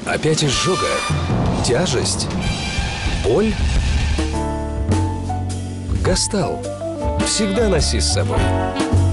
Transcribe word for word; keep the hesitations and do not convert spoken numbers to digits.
Опять изжога? Тяжесть? Боль? Гастал. Всегда носи с собой.